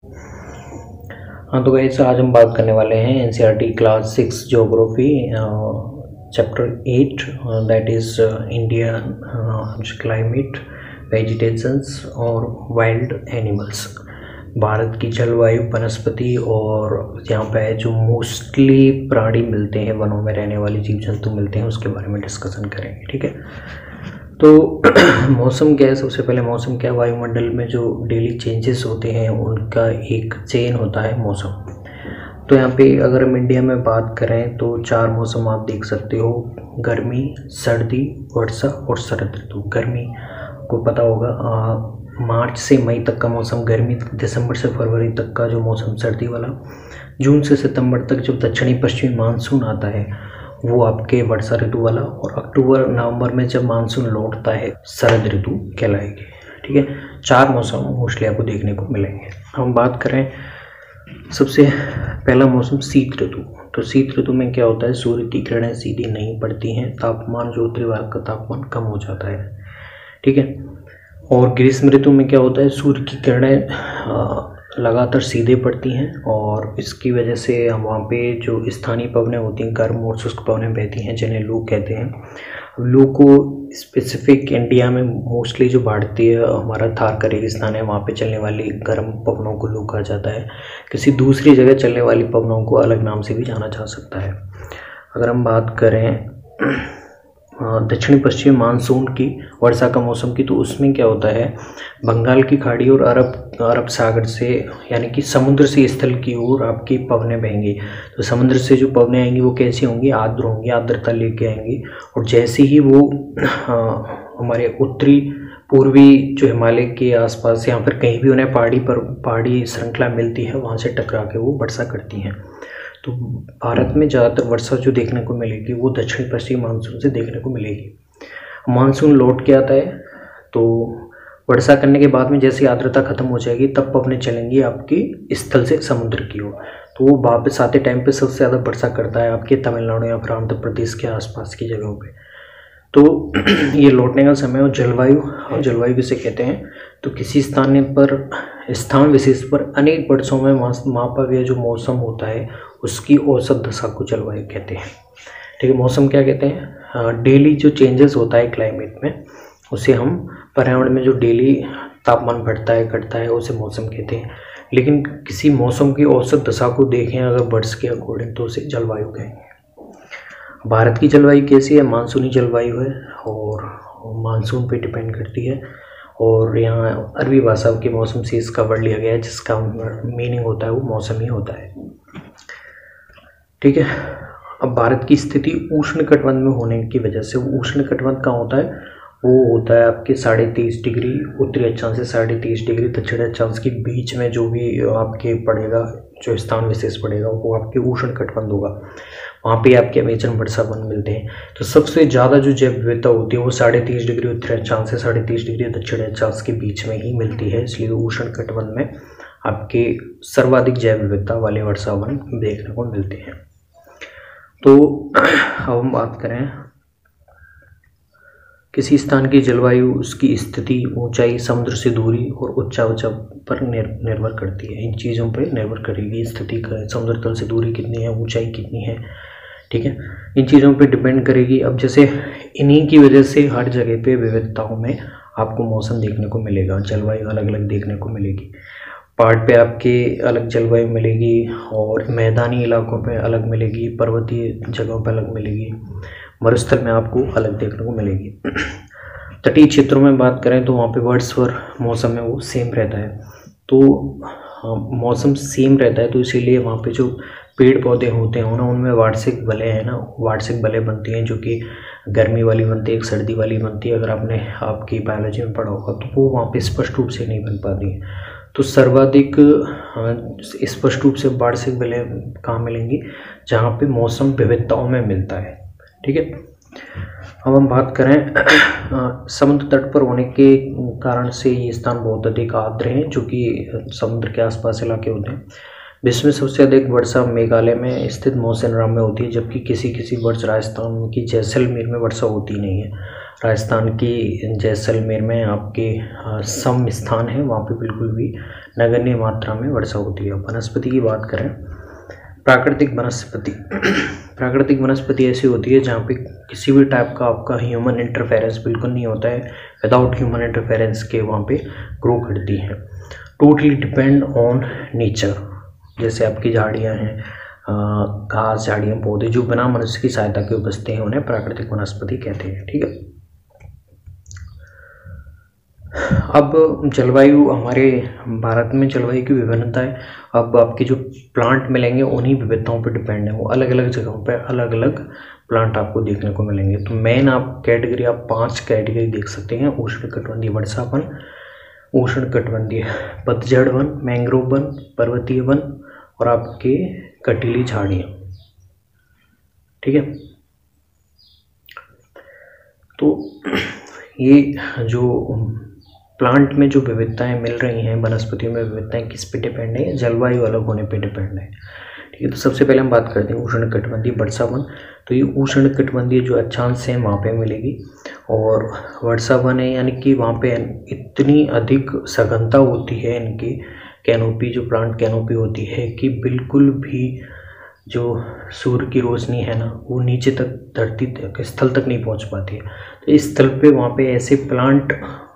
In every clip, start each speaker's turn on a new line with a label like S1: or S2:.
S1: हाँ तो गाइस, आज हम बात करने वाले हैं NCERT class 6 geography chapter 8 that is India climate, vegetations और वाइल्ड एनिमल्स। भारत की जलवायु, वनस्पति और यहाँ पे जो मोस्टली प्राणी मिलते हैं, वनों में रहने वाले जीव जंतु मिलते हैं, उसके बारे में डिस्कशन करेंगे। ठीक है, तो मौसम क्या है? सबसे पहले मौसम क्या है? वायुमंडल में जो डेली चेंजेस होते हैं उनका एक चेन होता है मौसम। तो यहाँ पे अगर हम इंडिया में बात करें तो 4 मौसम आप देख सकते हो: गर्मी, सर्दी, वर्षा और शरद ऋतु। गर्मी को पता होगा, मार्च से मई तक का मौसम गर्मी, दिसंबर से फरवरी तक का जो मौसम सर्दी वाला, जून से सितंबर तक जो दक्षिणी पश्चिमी मानसून आता है वो आपके वर्षा ऋतु वाला, और अक्टूबर नवंबर में जब मानसून लौटता है शरद ऋतु कहलाएगी। ठीक है, 4 मौसम मोस्टली आपको देखने को मिलेंगे। हम बात करें सबसे पहला मौसम शीत ऋतु। तो शीत ऋतु में क्या होता है? सूर्य की किरणें सीधी नहीं पड़ती हैं, तापमान जो उत्तरी भारत का तापमान कम हो जाता है। ठीक है, और ग्रीष्म ऋतु में क्या होता है? सूर्य की किरणें लगातार सीधे पड़ती हैं और इसकी वजह से वहाँ पे जो स्थानीय पवनें होती हैं, गर्म और शुष्क पवनें बहती हैं, जिन्हें लू कहते हैं। लू को स्पेसिफिक इंडिया में मोस्टली जो भारतीय हमारा थार का रेगिस्तान है वहाँ पे चलने वाली गर्म पवनों को लू कहा जाता है। किसी दूसरी जगह चलने वाली पवनों को अलग नाम से भी जाना जा सकता है। अगर हम बात करें दक्षिणी पश्चिमी मानसून की, वर्षा का मौसम की, तो उसमें क्या होता है? बंगाल की खाड़ी और अरब सागर से, यानी कि समुद्र से स्थल की ओर आपकी पवनें बहेंगी। तो समुद्र से जो पवनें आएंगी वो कैसी होंगी? आर्द्र होंगी, आर्द्रता लेके आएंगी। और जैसे ही वो हमारे उत्तरी पूर्वी जो हिमालय के आसपास या फिर कहीं भी उन्हें पहाड़ी श्रृंखला मिलती है, वहाँ से टकरा के वो वर्षा करती हैं। तो भारत में ज़्यादातर वर्षा जो देखने को मिलेगी वो दक्षिण पश्चिमी मानसून से देखने को मिलेगी। मानसून लौट के आता है तो वर्षा करने के बाद में जैसे आर्द्रता खत्म हो जाएगी तब पवनें चलेंगी आपकी स्थल से समुद्र की ओर। तो वो वापस आते टाइम पे सबसे ज़्यादा वर्षा करता है आपके तमिलनाडु या फिर आंध्र प्रदेश के आसपास की जगहों पे। तो ये लौटने का समय और जलवायु किसे कहते हैं? तो किसी स्थान विशेष पर अनेक वर्षों में मापा गया जो मौसम होता है उसकी औसत दशा को जलवायु कहते हैं। ठीक है, मौसम क्या कहते हैं? डेली जो चेंजेस होता है क्लाइमेट में, उसे हम पर्यावरण में जो डेली तापमान बढ़ता है घटता है उसे मौसम कहते हैं। लेकिन किसी मौसम की औसत दशा को देखें अगर वर्ष के अकॉर्डिंग तो उसे जलवायु कहेंगे। भारत की जलवायु कैसी है? मानसूनी जलवायु है और मानसून पे डिपेंड करती है। और यहाँ अरबी भाषा के मौसम से इसका वर्ड लिया गया है, जिसका मीनिंग होता है वो मौसम ही होता है। ठीक है, अब भारत की स्थिति उष्ण कटिबंध में होने की वजह से, उष्ण कटिबंध कहाँ होता है? वो होता है आपके 23.5 डिग्री उत्तरी अक्षांश से 23.5 डिग्री दक्षिणी अक्षांश के बीच में जो भी आपके पड़ेगा, जो स्थान विशेष पड़ेगा वो आपके उष्ण कटिबंध होगा। वहाँ पे आपके अमेजन वर्षा वन मिलते हैं। तो सबसे ज़्यादा जो जैव विविधता होती है वो 23.5 डिग्री उत्तरी अक्षांश से 23.5 डिग्री दक्षिणी अक्षांश के बीच में ही मिलती है, इसलिए उष्ण कटिबंध में आपके सर्वाधिक जैव विविधता वाले वर्षा वन देखने को मिलते हैं। तो अब हम बात करें किसी स्थान की जलवायु, उसकी स्थिति, ऊंचाई, समुद्र से दूरी और उच्चावचा पर निर्भर करती है। इन चीज़ों पर निर्भर करेगी स्थिति का, समुद्र तल से दूरी कितनी है, ऊंचाई कितनी है। ठीक है, इन चीज़ों पे डिपेंड करेगी। अब जैसे इन्हीं की वजह से हर जगह पे विविधताओं में आपको मौसम देखने को मिलेगा, जलवायु अलग अलग देखने को मिलेगी। पहाड़ पे आपके अलग जलवायु मिलेगी और मैदानी इलाकों पे अलग मिलेगी, पर्वतीय जगहों पे अलग मिलेगी, मरुस्थल में आपको अलग देखने को मिलेगी। तटीय क्षेत्रों में बात करें तो वहाँ पे वर्षभर मौसम में वो सेम रहता है। तो मौसम सेम रहता है तो इसीलिए वहाँ पे जो पेड़ पौधे होते हैं ना, उनमें वार्षिक बलें हैं ना, वार्षिक बलें बनती हैं, जो कि गर्मी वाली बनती है, एक सर्दी वाली बनती है। अगर आपने आपकी बायोलॉजी में पढ़ा होगा तो वो वहाँ पे स्पष्ट रूप से नहीं बन पाती है। तो सर्वाधिक स्पष्ट रूप से वार्षिक बलें कहाँ मिलेंगी? जहाँ पे मौसम विविधताओं में मिलता है। ठीक है, अब हम बात करें समुद्र तट पर होने के कारण से ये स्थान बहुत अधिक आर्द्र हैं, जो कि समुद्र के आसपास इलाके होते हैं। विश्व में सबसे अधिक वर्षा मेघालय में स्थित मौसिनराम में होती है, जबकि किसी वर्ष राजस्थान की जैसलमेर में वर्षा होती नहीं है। राजस्थान की जैसलमेर में आपके सम स्थान है, वहाँ पे बिल्कुल भी नगण्य मात्रा में वर्षा होती है। वनस्पति की बात करें, प्राकृतिक वनस्पति प्राकृतिक वनस्पति ऐसी होती है जहाँ पे किसी भी टाइप का आपका ह्यूमन इंटरफेरेंस बिल्कुल नहीं होता है, विदाउट ह्यूमन इंटरफेरेंस के वहाँ पे ग्रो करती हैं। टोटली डिपेंड ऑन नेचर, जैसे आपकी झाड़ियाँ हैं, घास, झाड़ियाँ, पौधे जो बिना मनुष्य की सहायता के उपजते हैं, उन्हें प्राकृतिक वनस्पति कहते हैं। ठीक है। अब जलवायु, हमारे भारत में जलवायु की विभिन्नता है। अब आपके जो प्लांट मिलेंगे उन्हीं विविधताओं पर डिपेंड है, वो अलग अलग जगहों पर अलग अलग प्लांट आपको देखने को मिलेंगे। तो मेन आप कैटेगरी, आप 5 कैटेगरी देख सकते हैं: उष्णकटिबंधीय वर्षा वन, उष्णकटिबंधीय पतझड़ वन, मैंग्रोव वन, पर्वतीय वन और आपके कटीली झाड़ियाँ। ठीक है। तो ये जो प्लांट में जो विविधताएं मिल रही हैं, वनस्पतियों में विविधताएं किस पे डिपेंड है? जलवायु अलग होने पे डिपेंड है। ठीक है। तो सबसे पहले हम बात करते हैं उष्णकटिबंधीय वर्षा वन। तो ये उष्णकटिबंधीय जो अक्षांश हैं वहाँ पे मिलेगी, और वर्षा वन है यानी कि वहाँ पे इतनी अधिक सघनता होती है इनकी कैनोपी, जो प्लांट कैनोपी होती है, कि बिल्कुल भी जो सूर्य की रोशनी है ना, वो नीचे तक, धरती तक, स्थल तक नहीं पहुँच पाती है। तो इस स्थल पे वहाँ पे ऐसे प्लांट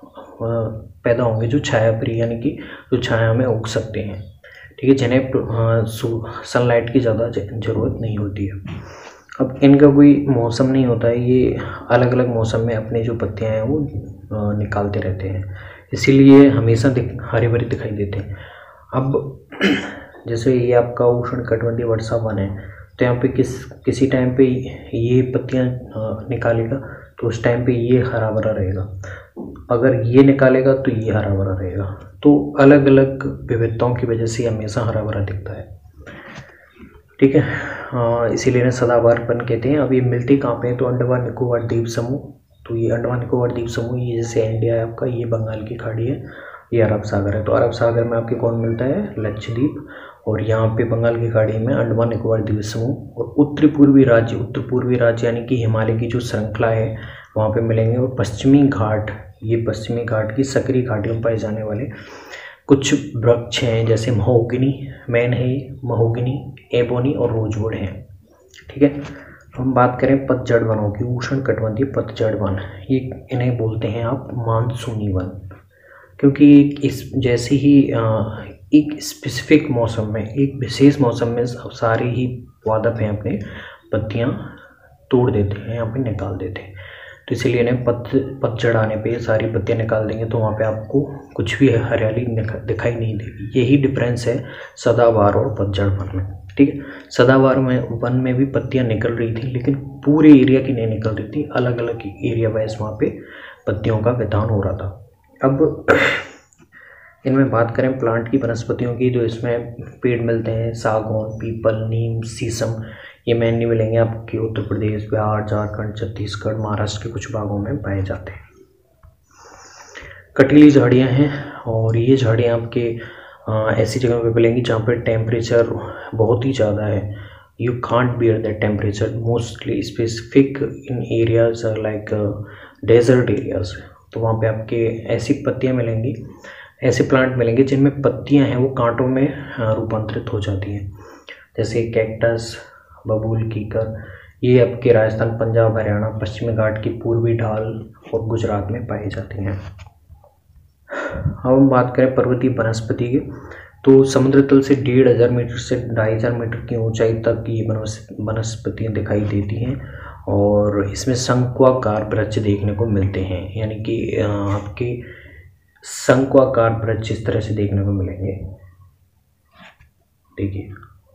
S1: पैदा होंगे जो छाया प्रिय, यानी कि जो छाया में उग सकते हैं। ठीक है, जिन्हें सनलाइट की ज़्यादा ज़रूरत नहीं होती है। अब इनका कोई मौसम नहीं होता है, ये अलग अलग मौसम में अपने जो पत्तियां हैं वो निकालते रहते हैं, इसीलिए हमेशा हरे भरे दिखाई देते हैं। अब जैसे ये आपका उष्णकटिबंधीय वर्षा वन है, तो यहाँ पे किसी टाइम पे ये पत्तियां निकालेगा तो उस टाइम पे ये हरा भरा रहेगा, अगर ये निकालेगा तो ये हरा भरा रहेगा। तो अलग अलग विविधताओं की वजह से हमेशा हरा भरा दिखता है। ठीक है, इसीलिए इन्हें सदाबहार वन कहते हैं। अब ये मिलती कहाँ पे है? तो अंडमान निकोबार द्वीप समूह। तो ये अंडमान निकोबार द्वीप समूह, ये जैसे इंडिया है आपका, ये बंगाल की खाड़ी है, ये अरब सागर है। तो अरब सागर में आपके कौन मिलता है? लक्षद्वीप। और यहाँ पे बंगाल की खाड़ी में अंडमान निकोबार द्वीप समूह। और उत्तर पूर्वी राज्य यानी कि हिमालय की जो श्रृंखला है वहाँ पे मिलेंगे। और पश्चिमी घाट, ये पश्चिमी घाट की सक्रिय घाटियों में पाए जाने वाले कुछ वृक्ष हैं, जैसे महोगनी, मैन है, महोगनी, एबोनी और रोजवुड हैं। ठीक है। हम बात करें पतझड़ वनों की, उष्णकटिबंधीय पतझड़ वन, ये इन्हें बोलते हैं आप मानसूनी वन, क्योंकि इस जैसे ही एक स्पेसिफिक मौसम में, एक विशेष मौसम में सारे ही पादप हैं अपने पत्तियां तोड़ देते हैं, यहाँ पे निकाल देते हैं। तो इसीलिए इन्हें पतझड़ आने पे ये सारी पत्तियां निकाल देंगे, तो वहाँ पे आपको कुछ भी हरियाली दिखाई नहीं देगी। यही डिफरेंस है सदाबहार और पतझड़ वन में। ठीक है, सदाबहार वन में भी पत्तियां निकल रही थी, लेकिन पूरे एरिया की नहीं निकल रही थी, अलग अलग एरिया वाइज वहाँ पे पत्तियों का वितरण हो रहा था। अब इनमें बात करें प्लांट की, वनस्पतियों की, तो इसमें पेड़ मिलते हैं सागौन, पीपल, नीम, शीशम। ये मेनली मिलेंगे आपके उत्तर प्रदेश, बिहार, झारखंड, छत्तीसगढ़, महाराष्ट्र के कुछ भागों में पाए जाते हैं। कटीली झाड़ियाँ हैं, और ये झाड़ियाँ आपके ऐसी जगह पे मिलेंगी जहाँ पर टेम्परेचर बहुत ही ज़्यादा है। You can't bear that temperature, mostly specific in areas like desert areas. तो वहाँ पे आपके ऐसी पत्तियाँ मिलेंगी, ऐसे प्लांट मिलेंगे जिनमें पत्तियां हैं वो कांटों में रूपांतरित हो जाती हैं, जैसे कैक्टस, बबूल, कीकर। ये आपके राजस्थान, पंजाब, हरियाणा, पश्चिमी घाट की पूर्वी ढाल और गुजरात में पाई जाती हैं। अब हम बात करें पर्वतीय वनस्पति की, तो समुद्र तल से 1500 मीटर से 2500 मीटर की ऊंचाई तक ये वनस्पतियाँ दिखाई देती हैं, और इसमें शंक्वाकार वृक्ष देखने को मिलते हैं, यानी कि आपके शंक्वाकार वृक्ष इस तरह से देखने को मिलेंगे। देखिए,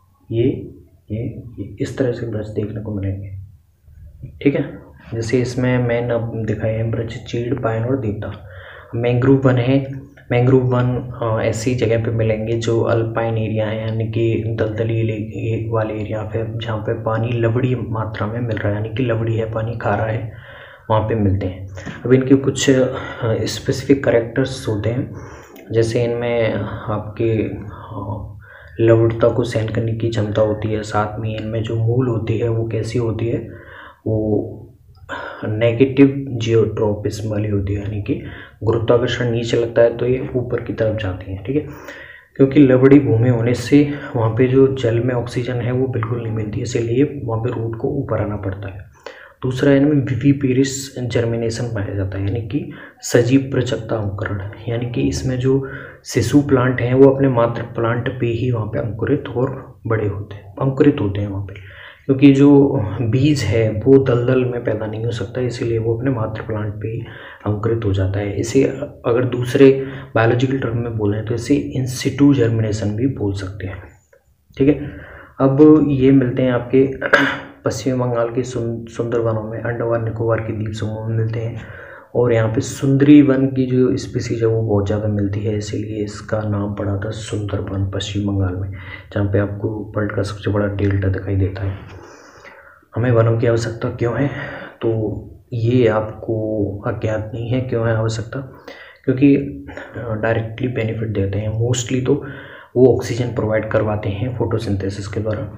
S1: ये इस तरह से वृक्ष देखने को मिलेंगे। ठीक है, जैसे इसमें मैंने अब दिखाए हैं वृक्ष चीड़, पाइन और देवदार। मैंग्रोव वन है, मैंग्रोव वन ऐसी जगह पे मिलेंगे जो अल्पाइन एरिया है, यानी कि दलदली वाले एरिया पे, जहाँ पे पानी लवड़ी मात्रा में मिल रहा है, यानी कि लवड़ी है, पानी खारा है, वहाँ पे मिलते हैं। अब इनके कुछ स्पेसिफिक कैरेक्टर्स होते हैं, जैसे इनमें आपके लवणता को सहन करने की क्षमता होती है, साथ में इनमें जो मूल होती है वो कैसी होती है, वो नेगेटिव जियोट्रोपिज्म वाली होती है, यानी कि गुरुत्वाकर्षण नीचे लगता है तो ये ऊपर की तरफ जाती है। ठीक है, क्योंकि लवड़ी भूमि होने से वहाँ पे जो जल में ऑक्सीजन है वो बिल्कुल नहीं मिलती, इसीलिए वहाँ पे रूट को ऊपर आना पड़ता है। दूसरा इनमें विविपेरिस जर्मिनेशन पाया जाता है, यानी कि सजीव प्रचक्ता अंकुरण, यानी कि इसमें जो शिशु प्लांट हैं वो अपने मातृ प्लांट पे ही वहाँ पे अंकुरित और बड़े होते हैं, अंकुरित होते हैं वहाँ पे, क्योंकि जो बीज है वो दलदल में पैदा नहीं हो सकता, इसीलिए वो अपने मातृ प्लांट पे ही अंकुरित हो जाता है। इसे अगर दूसरे बायोलॉजिकल टर्म में बोलें तो इसे इन सिटू जर्मिनेशन भी बोल सकते हैं। ठीक है, अब ये मिलते हैं आपके पश्चिम बंगाल के सुंदरवनों में, अंडमान निकोबार के द्वीप समूह में मिलते हैं, और यहाँ पे सुंदरी वन की जो स्पीसीज है वो बहुत ज़्यादा मिलती है, इसीलिए इसका नाम पड़ा था सुंदरवन पश्चिम बंगाल में, जहाँ पे आपको वर्ल्ड का सबसे बड़ा डेल्टा दिखाई देता है। हमें वनों की आवश्यकता क्यों है, तो ये आपको अज्ञात नहीं है क्यों है आवश्यकता, क्योंकि डायरेक्टली बेनिफिट देते हैं। मोस्टली तो वो ऑक्सीजन प्रोवाइड करवाते हैं फोटोसिंथेसिस के द्वारा,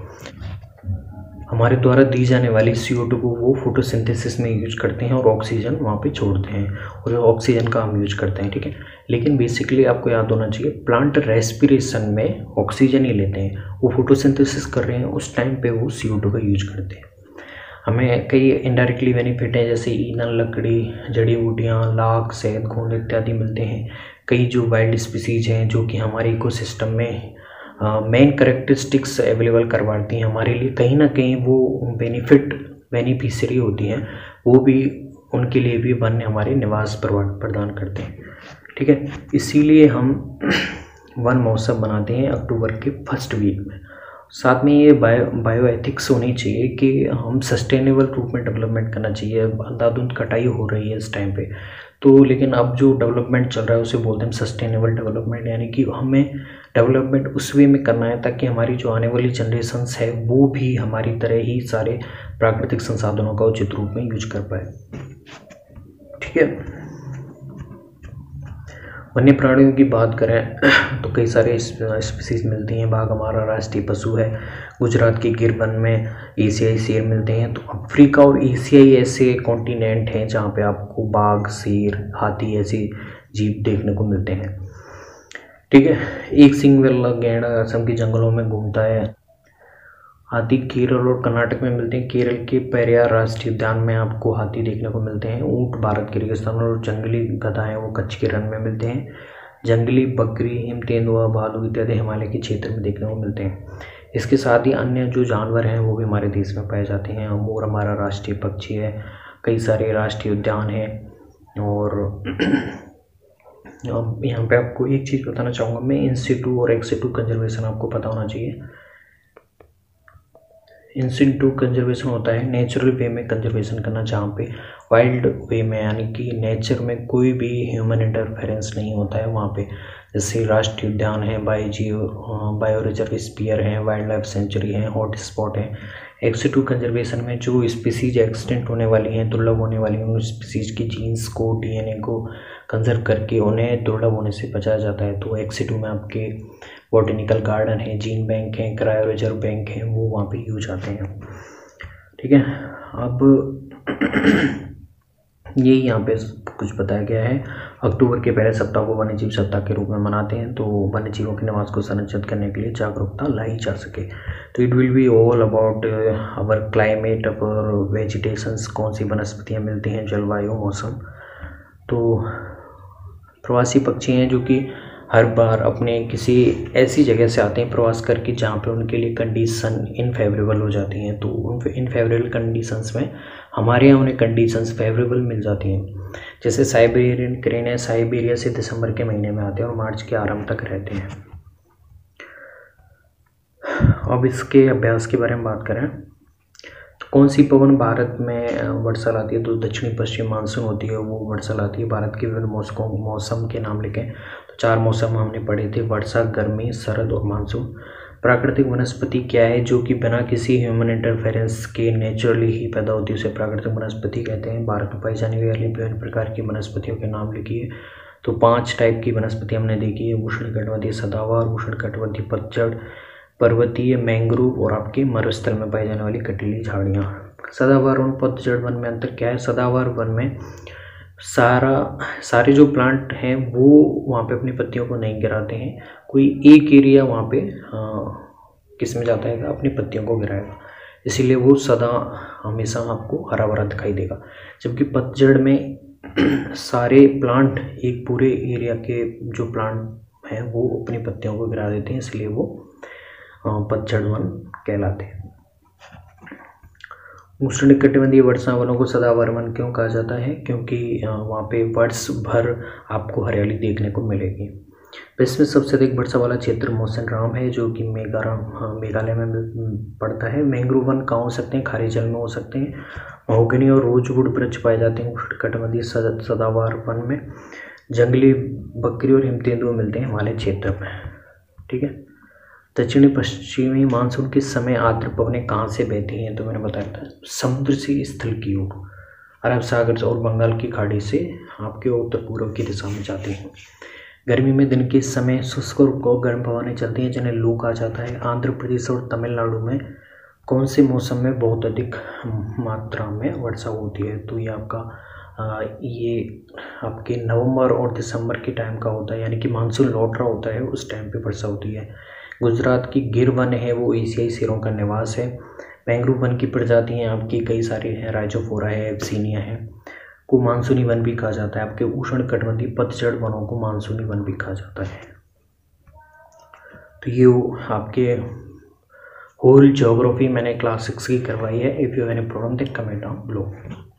S1: हमारे द्वारा दी जाने वाली CO2 को वो फोटोसिंथेसिस में यूज करते हैं और ऑक्सीजन वहाँ पे छोड़ते हैं, और ऑक्सीजन का हम यूज करते हैं। ठीक है, लेकिन बेसिकली आपको याद होना चाहिए प्लांट रेस्पिरेशन में ऑक्सीजन ही लेते हैं, वो फोटोसिंथेसिस कर रहे हैं उस टाइम पे वो CO2 का यूज करते हैं। हमें कई इनडायरेक्टली बेनिफिट हैं, जैसे ईंधन, लकड़ी, जड़ी बूटियाँ, लाख, शहद, गोंद इत्यादि मिलते हैं। कई जो वाइल्ड स्पीसीज हैं जो कि हमारे इकोसिस्टम में मेन करेक्टरिस्टिक्स अवेलेबल करवाती हैं हमारे लिए, कहीं ना कहीं वो बेनिफिशियरी होती हैं, वो भी उनके लिए भी वन्य हमारे निवास प्रदान करते हैं। ठीक है, इसीलिए हम वन महोत्सव बनाते हैं अक्टूबर के फर्स्ट वीक में। साथ में ये बायो एथिक्स होनी चाहिए कि हम सस्टेनेबल रूप में डेवलपमेंट करना चाहिए। अंधाधुंध कटाई हो रही है इस टाइम पे, तो लेकिन अब जो डेवलपमेंट चल रहा है उसे बोलते हैं सस्टेनेबल डेवलपमेंट, यानी कि हमें डेवलपमेंट उस वे में करना है ताकि हमारी जो आने वाली जनरेशन्स है वो भी हमारी तरह ही सारे प्राकृतिक संसाधनों का उचित रूप में यूज कर पाए। ठीक है, वन्य प्राणियों की बात करें तो कई सारे स्पीसीज मिलती हैं। बाघ हमारा राष्ट्रीय पशु है। गुजरात के गिर वन में एशियाई शेर मिलते हैं। तो अफ्रीका और एशियाई ऐसे कॉन्टिनेंट हैं जहाँ पे आपको बाघ, शेर, हाथी ऐसे जीव देखने को मिलते हैं। ठीक है, एक सींग वाला गैंडा असम के जंगलों में घूमता है। हाथी केरल और कर्नाटक में मिलते हैं। केरल के पेरियार राष्ट्रीय उद्यान में आपको हाथी देखने को मिलते हैं। ऊँट भारत के रेगिस्तान, और जंगली गधा हैं वो कच्छ के रण में मिलते हैं। जंगली बकरी, हिम तेंदुआ, भालू इत्यादि हिमालय के क्षेत्र में देखने को मिलते हैं। इसके साथ ही अन्य जो जानवर हैं वो भी हमारे देश में पाए जाते हैं। मोर हमारा राष्ट्रीय पक्षी है। कई सारे राष्ट्रीय उद्यान हैं। और अब यहाँ पे आपको एक चीज़ बताना चाहूँगा मैं, इन सिटू और एक्स सिटू कंजर्वेशन आपको पता होना चाहिए। इन सिटू कंजर्वेशन होता है नेचुरल वे में कंजर्वेशन करना, जहाँ पे वाइल्ड वे में यानी कि नेचर में कोई भी ह्यूमन इंटरफेरेंस नहीं होता है वहाँ पे। जैसे राष्ट्रीय उद्यान है, बायो रिजर्व स्पीयर हैं, वाइल्ड लाइफ सेंचुरी हैं, हॉट स्पॉट हैं। एक्स सिटू कंजर्वेशन में जो स्पीसीज एक्सटेंट होने वाली हैं, दुर्लभ होने वाली हैं, उन स्पीसीज की जीन्स को, DNA को कंजर्व करके उन्हें दुर्लभ होने से बचाया जाता है। तो एक्स सिटू में आपके बॉटनिकल गार्डन है, जीन बैंक हैं, क्रायो रिजर्व बैंक हैं, वो वहाँ पे यूज आते हैं। ठीक है, अब ये यहाँ पे कुछ बताया गया है। अक्टूबर के पहले सप्ताह को वन्य जीव सप्ताह के रूप में मनाते हैं, तो वन्य जीवों के निवास को संरक्षित करने के लिए जागरूकता लाई जा सके। तो it will be all about our climate, our vegetations, कौन सी वनस्पतियाँ मिलती हैं, जलवायु, मौसम। तो प्रवासी पक्षी हैं जो कि हर बार अपने किसी ऐसी जगह से आते हैं प्रवास करके जहाँ पे उनके लिए कंडीशन इनफेवरेबल हो जाती हैं। तो उन इनफेवरेबल कंडीशंस में हमारे यहाँ उन्हें कंडीशंस फेवरेबल मिल जाती हैं। जैसे साइबेरियन क्रेन है, साइबेरिया से दिसंबर के महीने में आते हैं और मार्च के आरंभ तक रहते हैं। अब इसके अभ्यास के बारे में बात करें तो कौन सी पवन भारत में वर्षा लाती है, तो दक्षिणी पश्चिम मानसून होती है वो वर्षा लाती है। भारत के विभिन्न मौसम के नाम लिखें तो 4 मौसम हमने पढ़े थे, वर्षा, गर्मी, शरद और मानसून। प्राकृतिक वनस्पति क्या है, जो कि बिना किसी ह्यूमन इंटरफेरेंस के नेचुरली ही पैदा होती है, उसे प्राकृतिक वनस्पति कहते हैं। भारत में पाई जाने वाली विभिन्न प्रकार की वनस्पतियों के नाम लिखिए। तो 5 टाइप की वनस्पति हमने देखी है, उष्णकटिबंधीय सदाबहार, उष्णकटिबंधीय पतझड़, पर्वतीय मैंग्रोव और आपके मरुस्थल में पाई जाने वाली कटीली झाड़ियाँ। सदाबहार वन पतझड़ वन में अंतर क्या है? सदाबहार वन में सारे जो प्लांट हैं वो वहाँ पे अपनी पत्तियों को नहीं गिराते हैं, कोई एक एरिया वहाँ पे किस में जाता है, अपनी पत्तियों को गिराएगा, इसीलिए वो सदा हमेशा आपको हरा भरा दिखाई देगा। जबकि पतझड़ में सारे प्लांट, एक पूरे एरिया के जो प्लांट हैं वो अपनी पत्तियों को गिरा देते हैं, इसलिए वो पतझड़ वन कहलाते हैं। उष्णकटिबंधीय वर्षा वनों को सदाबहार वन क्यों कहा जाता है? क्योंकि वहाँ पे वर्ष भर आपको हरियाली देखने को मिलेगी। विश्व में सबसे अधिक वर्षा वाला क्षेत्र मौसिनराम है, जो कि मेघालय में पड़ता है। मैंग्रोव वन कहाँ हो सकते हैं? खारे जल में हो सकते हैं। महोगनी और रोजवुड वृक्ष पाए जाते हैं उष्णकटिबंधीय सदाबहार वन में। जंगली बकरी और हिमतेंदुए मिलते हैं हिमालय क्षेत्र में। ठीक है। दक्षिणी पश्चिमी मानसून किस समय आर्द्र पवनें कहाँ से बहती हैं? तो मैंने बताया था समुद्र से स्थल की ओर, अरब सागर और बंगाल की खाड़ी से आपके उत्तर पूर्व की दिशा में जाती हैं। गर्मी में दिन के समय शुष्क और गर्म हवाएं चलती हैं, जिन्हें लू कहा जाता है। आंध्र प्रदेश और तमिलनाडु में कौन से मौसम में बहुत अधिक मात्रा में वर्षा होती है? तो ये आपके नवंबर और दिसंबर के टाइम का होता है, यानी कि मानसून लौट रहा होता है, उस टाइम पे वर्षा होती है। गुजरात की गिर वन है वो एशियाई शेरों का निवास है। मैंग्रोव वन की प्रजातियाँ आपकी कई सारी हैं, राइजोफोरा है, एब्सिनिया है, को मानसूनी वन भी कहा जाता है। आपके उष्णकटिबंधीय पतझड़ वनों को मानसूनी वन भी कहा जाता है। तो ये आपके होल ज्योग्राफी मैंने क्लास 6 की करवाई है। If you have any problem then comment down below.